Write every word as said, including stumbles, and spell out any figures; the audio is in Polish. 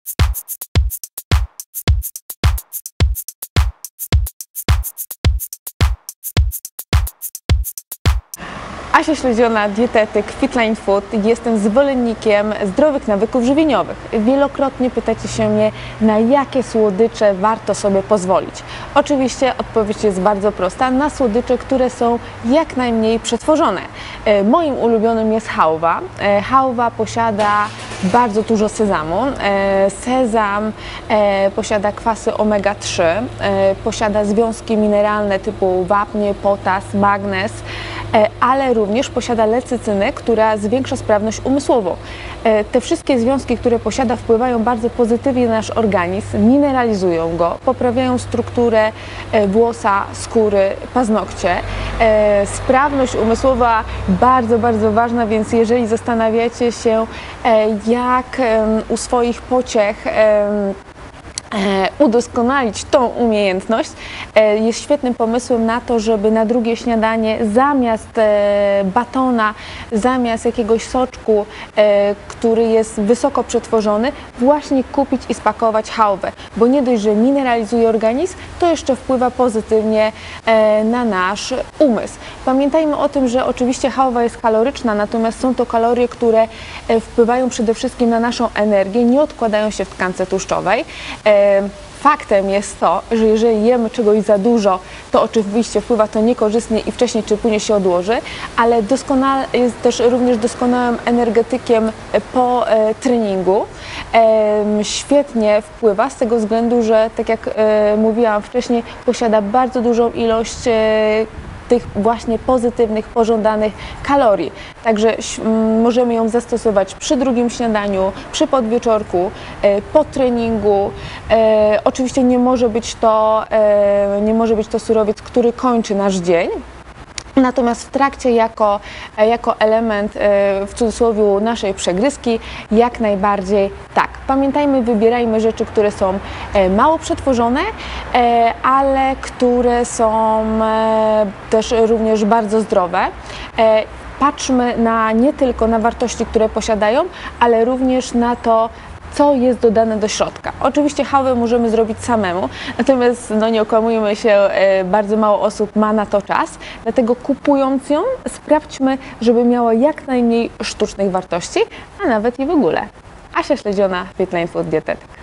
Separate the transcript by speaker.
Speaker 1: Asia Śledziona, dietetyk, Fitline Food. Jestem zwolennikiem zdrowych nawyków żywieniowych. Wielokrotnie pytacie się mnie, na jakie słodycze warto sobie pozwolić. Oczywiście odpowiedź jest bardzo prosta, na słodycze, które są jak najmniej przetworzone. Moim ulubionym jest chałwa. Chałwa posiada bardzo dużo sezamu. Sezam posiada kwasy omega trzy, posiada związki mineralne typu wapń, potas, magnez, ale również posiada lecytynę, która zwiększa sprawność umysłową. Te wszystkie związki, które posiada, wpływają bardzo pozytywnie na nasz organizm, mineralizują go, poprawiają strukturę włosa, skóry, paznokcie. Sprawność umysłowa bardzo, bardzo ważna, więc jeżeli zastanawiacie się, jak u swoich pociech udoskonalić tą umiejętność, jest świetnym pomysłem na to, żeby na drugie śniadanie zamiast batona, zamiast jakiegoś soczku, który jest wysoko przetworzony, właśnie kupić i spakować chałwę, bo nie dość, że mineralizuje organizm, to jeszcze wpływa pozytywnie na nasz umysł. Pamiętajmy o tym, że oczywiście chałwa jest kaloryczna, natomiast są to kalorie, które wpływają przede wszystkim na naszą energię, nie odkładają się w tkance tłuszczowej. Faktem jest to, że jeżeli jemy czegoś za dużo, to oczywiście wpływa to niekorzystnie i wcześniej czy później się odłoży, ale doskonale, jest też również doskonałym energetykiem po e, treningu. E, świetnie wpływa z tego względu, że tak jak e, mówiłam wcześniej, posiada bardzo dużą ilość e, tych właśnie pozytywnych, pożądanych kalorii. Także możemy ją zastosować przy drugim śniadaniu, przy podwieczorku, po treningu. Oczywiście nie może być to, nie może być to surowiec, który kończy nasz dzień. Natomiast w trakcie jako, jako element w cudzysłowie naszej przegryzki jak najbardziej tak. Pamiętajmy, wybierajmy rzeczy, które są mało przetworzone, ale które są też również bardzo zdrowe. Patrzmy na, nie tylko na wartości, które posiadają, ale również na to, co jest dodane do środka. Oczywiście chałwę możemy zrobić samemu, natomiast no nie okłamujmy się, bardzo mało osób ma na to czas, dlatego kupując ją, sprawdźmy, żeby miała jak najmniej sztucznych wartości, a nawet i w ogóle. Asia Śledziona, Fitline Food, dietetyk.